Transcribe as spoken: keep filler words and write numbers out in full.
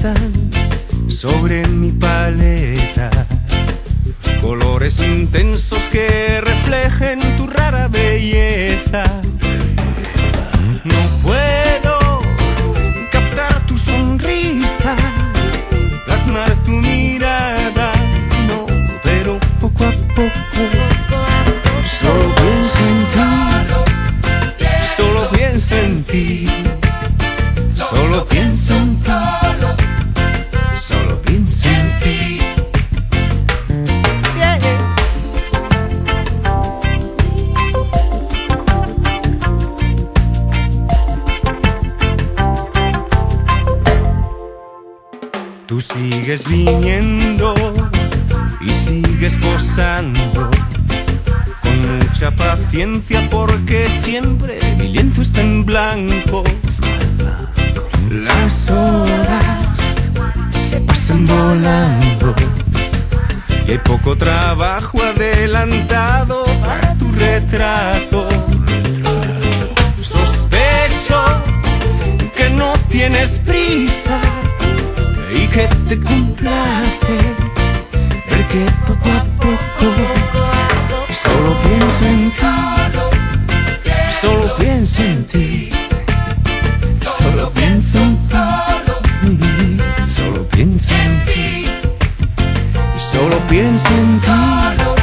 danzan sobre mi paleta, colores intensos que reflejen tu rara belleza. No puedo captar tu sonrisa, plasmar tu mirada, no, pero poco a poco solo pienso en ti, solo pienso en ti, solo pienso en ti, solo pienso en ti. Yeah. Tú sigues viniendo y sigues posando con mucha paciencia, porque siempre mi lienzo está en blanco. Las horas se pasan volando y hay poco trabajo adelantado para tu retrato. Sospecho que no tienes prisa y que te complace ver que poco a poco solo pienso en ti, solo pienso en ti, solo pienso en ti, solo pienso en ti, solo pienso en ti.